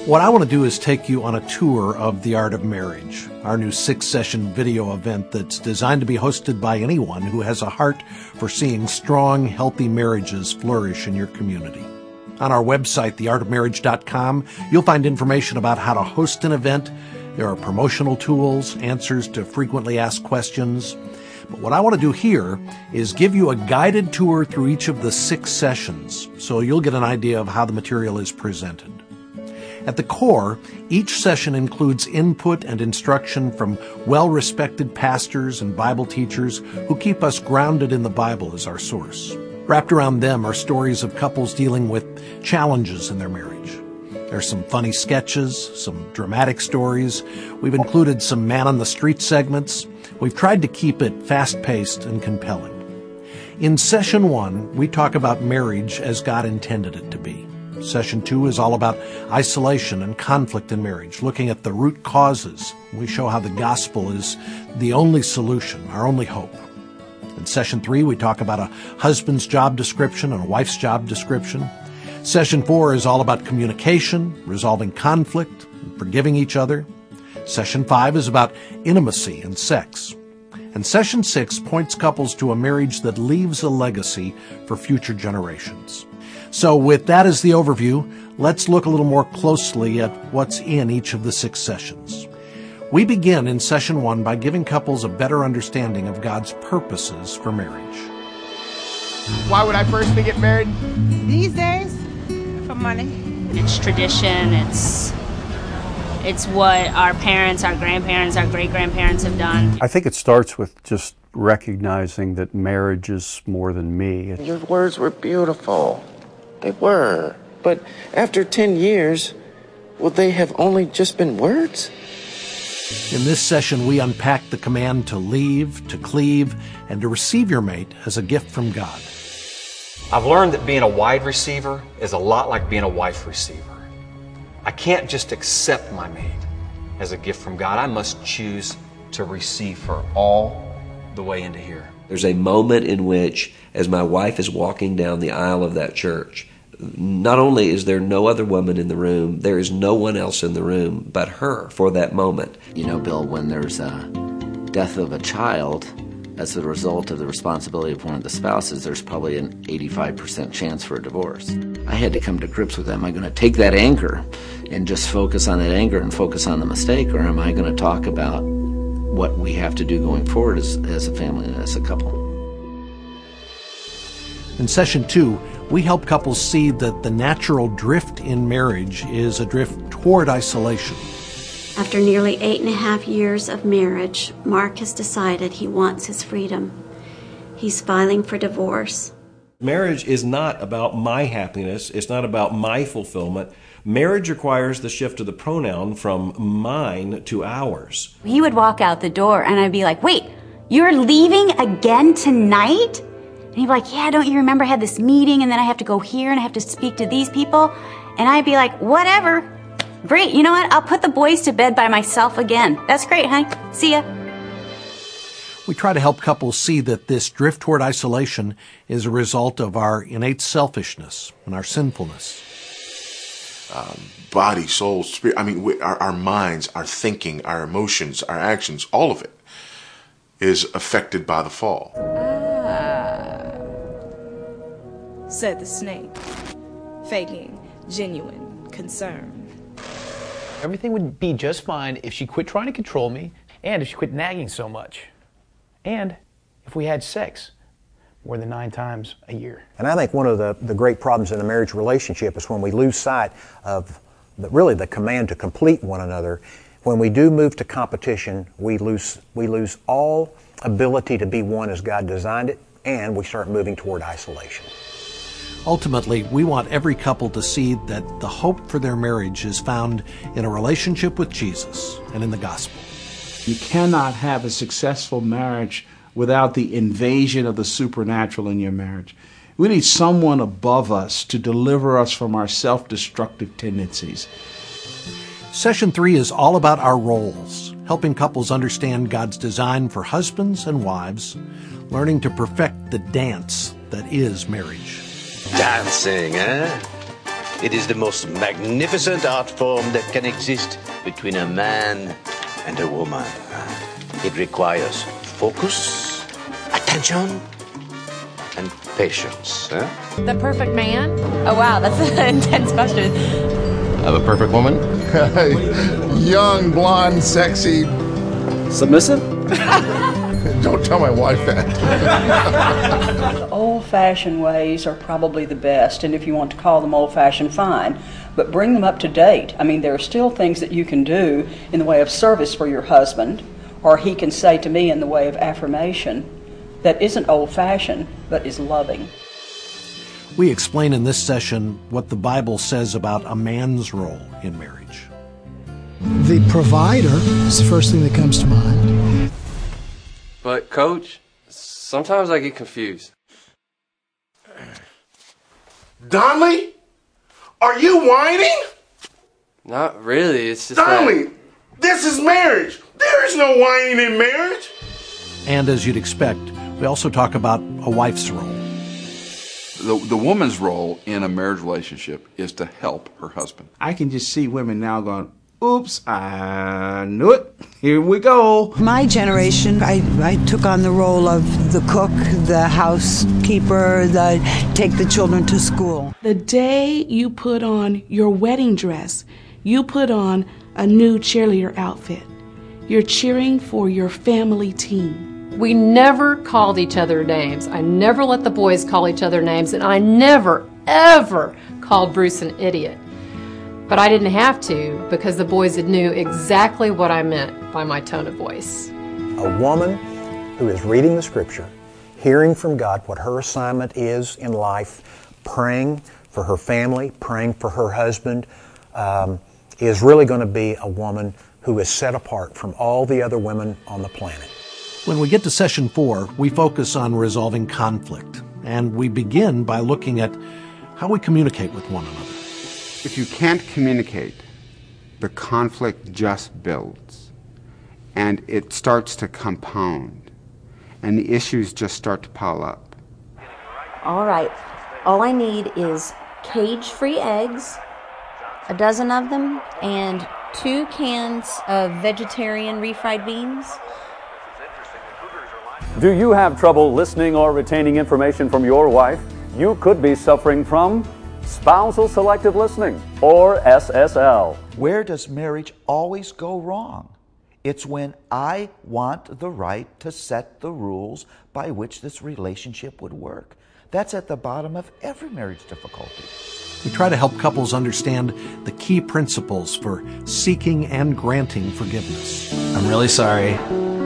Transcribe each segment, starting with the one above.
What I want to do is take you on a tour of The Art of Marriage, our new 6-session video event that's designed to be hosted by anyone who has a heart for seeing strong, healthy marriages flourish in your community. On our website, theartofmarriage.com, you'll find information about how to host an event. There are promotional tools, answers to frequently asked questions. But what I want to do here is give you a guided tour through each of the 6 sessions, so you'll get an idea of how the material is presented. At the core, each session includes input and instruction from well-respected pastors and Bible teachers who keep us grounded in the Bible as our source. Wrapped around them are stories of couples dealing with challenges in their marriage. There's some funny sketches, some dramatic stories. We've included some man-on-the-street segments. We've tried to keep it fast-paced and compelling. In Session 1, we talk about marriage as God intended it to be. Session 2 is all about isolation and conflict in marriage, looking at the root causes. We show how the gospel is the only solution, our only hope. In Session 3, we talk about a husband's job description and a wife's job description. Session 4 is all about communication, resolving conflict, and forgiving each other. Session 5 is about intimacy and sex. And Session 6 points couples to a marriage that leaves a legacy for future generations. So with that as the overview, let's look a little more closely at what's in each of the 6 sessions. We begin in Session 1 by giving couples a better understanding of God's purposes for marriage. Why would I personally get married? These days, for money. It's tradition, it's what our parents, our grandparents, our great-grandparents have done. I think it starts with just recognizing that marriage is more than me. Your words were beautiful. They were. But after 10 years, will they have only just been words? In this session, we unpack the command to leave, to cleave, and to receive your mate as a gift from God. I've learned that being a wide receiver is a lot like being a wife receiver. I can't just accept my mate as a gift from God. I must choose to receive her all the way into here. There's a moment in which, as my wife is walking down the aisle of that church, not only is there no other woman in the room, there is no one else in the room but her for that moment. You know, Bill, when there's a death of a child as a result of the responsibility of one of the spouses, there's probably an 85% chance for a divorce. I had to come to grips with that. Am I going to take that anger and just focus on that anger and focus on the mistake, or am I going to talk about what we have to do going forward as a family and as a couple? In Session 2, we help couples see that the natural drift in marriage is a drift toward isolation. After nearly 8.5 years of marriage, Mark has decided he wants his freedom. He's filing for divorce. Marriage is not about my happiness. It's not about my fulfillment. Marriage requires the shift of the pronoun from mine to ours. He would walk out the door and I'd be like, wait, you're leaving again tonight? And he'd be like, yeah, don't you remember I had this meeting and then I have to go here and I have to speak to these people? And I'd be like, whatever. Great, you know what? I'll put the boys to bed by myself again. That's great, honey. See ya. We try to help couples see that this drift toward isolation is a result of our innate selfishness and our sinfulness. Body, soul, spirit, our minds, our thinking, our emotions, our actions, all of it is affected by the fall. Said the snake, faking genuine concern. Everything would be just fine if she quit trying to control me and if she quit nagging so much. And if we had sex more than 9 times a year. And I think one of the great problems in a marriage relationship is when we lose sight of the command to complete one another. When we do move to competition, we lose all ability to be one as God designed it, and we start moving toward isolation. Ultimately, we want every couple to see that the hope for their marriage is found in a relationship with Jesus and in the gospel. You cannot have a successful marriage without the invasion of the supernatural in your marriage. We need someone above us to deliver us from our self-destructive tendencies. Session 3 is all about our roles, helping couples understand God's design for husbands and wives, learning to perfect the dance that is marriage. Dancing, eh? It is the most magnificent art form that can exist between a man and a woman. It requires focus, attention, and patience. The perfect man? Oh, wow, that's an intense question. Of a perfect woman? Young, blonde, sexy. Submissive? Don't tell my wife that. The old-fashioned ways are probably the best, and if you want to call them old-fashioned, fine. But bring them up to date. I mean, there are still things that you can do in the way of service for your husband, or he can say to me in the way of affirmation, that isn't old-fashioned, but is loving. We explain in this session what the Bible says about a man's role in marriage. The provider is the first thing that comes to mind. But, Coach, sometimes I get confused. Donley? Are you whining? Not really, it's just Donley, this is marriage. There is no whining in marriage. And as you'd expect, we also talk about a wife's role. The woman's role in a marriage relationship is to help her husband. I can just see women now going, oops, I knew it. Here we go. My generation, I took on the role of the cook, the housekeeper, take the children to school. The day you put on your wedding dress, you put on a new cheerleader outfit. You're cheering for your family team. We never called each other names. I never let the boys call each other names, and I never, ever called Bruce an idiot. But I didn't have to because the boys knew exactly what I meant by my tone of voice. A woman who is reading the Scripture, hearing from God what her assignment is in life, praying for her family, praying for her husband, is really going to be a woman who is set apart from all the other women on the planet. When we get to session 4, we focus on resolving conflict, and we begin by looking at how we communicate with one another. If you can't communicate, the conflict just builds, and it starts to compound, and the issues just start to pile up. All right, all I need is cage-free eggs, a dozen of them, and 2 cans of vegetarian refried beans. Do you have trouble listening or retaining information from your wife? You could be suffering from spousal selective listening, or SSL. Where does marriage always go wrong? It's when I want the right to set the rules by which this relationship would work. That's at the bottom of every marriage difficulty. We try to help couples understand the key principles for seeking and granting forgiveness. I'm really sorry.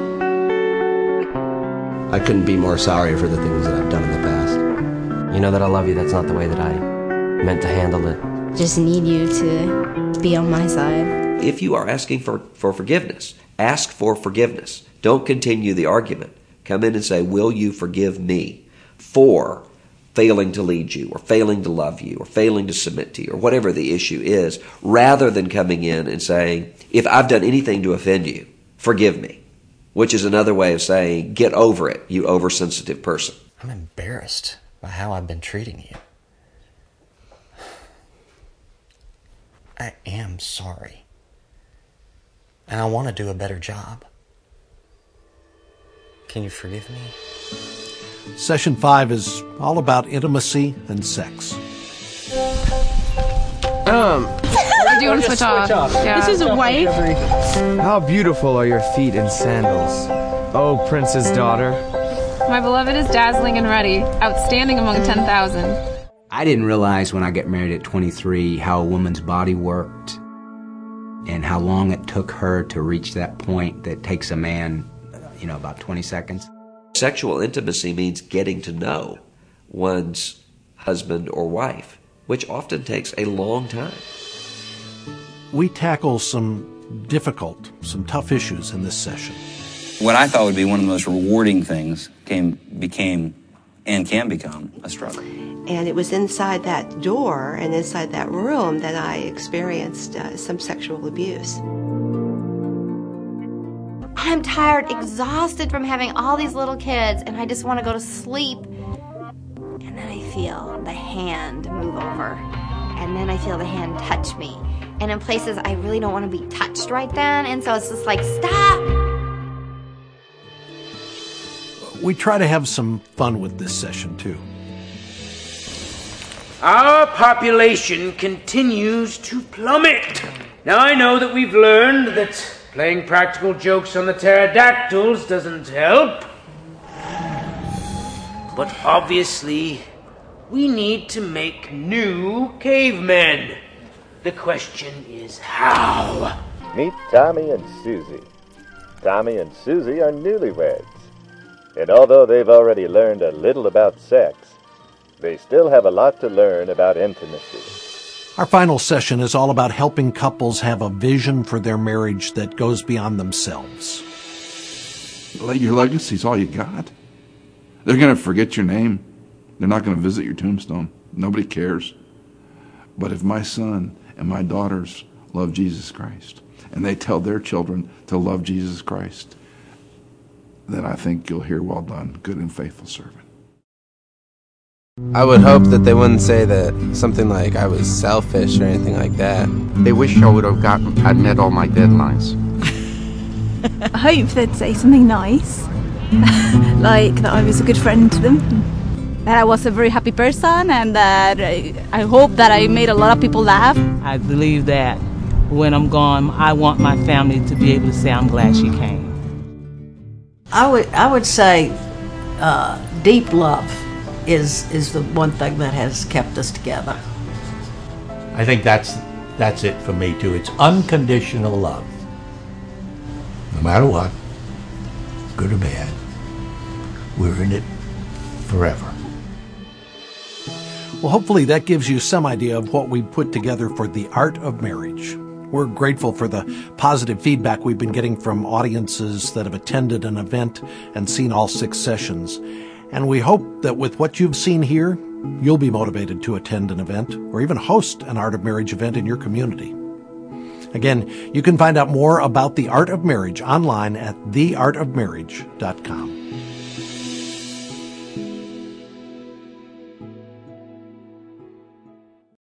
I couldn't be more sorry for the things that I've done in the past. You know that I love you. That's not the way that I meant to handle it. Just need you to be on my side. If you are asking for forgiveness, ask for forgiveness. Don't continue the argument. Come in and say, will you forgive me for failing to lead you, or failing to love you, or failing to submit to you, or whatever the issue is, rather than coming in and saying, if I've done anything to offend you, forgive me. Which is another way of saying, get over it, you oversensitive person. I'm embarrassed by how I've been treating you. I am sorry. And I want to do a better job. Can you forgive me? Session 5 is all about intimacy and sex. We're doing switch off. Yeah. This is a wife. How beautiful are your feet in sandals, oh prince's daughter. My beloved is dazzling and ready, outstanding among 10,000. I didn't realize when I got married at 23 how a woman's body worked and how long it took her to reach that point that takes a man, about 20 seconds. Sexual intimacy means getting to know one's husband or wife, which often takes a long time. We tackle some tough issues in this session. What I thought would be one of the most rewarding things became and can become a struggle. And it was inside that door and inside that room that I experienced some sexual abuse. I'm tired, exhausted from having all these little kids, and I just want to go to sleep. And then I feel the hand move over, and then I feel the hand touch me. And in places I really don't want to be touched right then, and so it's just like, stop! We try to have some fun with this session, too. Our population continues to plummet. Now, I know that we've learned that playing practical jokes on the pterodactyls doesn't help. But obviously, we need to make new cavemen. The question is how? Meet Tommy and Susie. Tommy and Susie are newlyweds. And although they've already learned a little about sex, they still have a lot to learn about intimacy. Our final session is all about helping couples have a vision for their marriage that goes beyond themselves. Your legacy's all you got. They're going to forget your name. They're not going to visit your tombstone. Nobody cares. But if my son and my daughters love Jesus Christ, and they tell their children to love Jesus Christ, then I think you'll hear, well done, good and faithful servant. I would hope that they wouldn't say that something like I was selfish or anything like that. They wish I would have I'd met all my deadlines. I hope they'd say something nice, like that I was a good friend to them, that I was a very happy person, and that I hope that I made a lot of people laugh. I believe that when I'm gone, I want my family to be able to say, I'm glad she came. I would say deep love is the one thing that has kept us together. I think that's it for me too. It's unconditional love. No matter what, good or bad, we're in it forever. Well, hopefully that gives you some idea of what we put together for The Art of Marriage. We're grateful for the positive feedback we've been getting from audiences that have attended an event and seen all 6 sessions. And we hope that with what you've seen here, you'll be motivated to attend an event or even host an Art of Marriage event in your community. Again, you can find out more about The Art of Marriage online at theartofmarriage.com.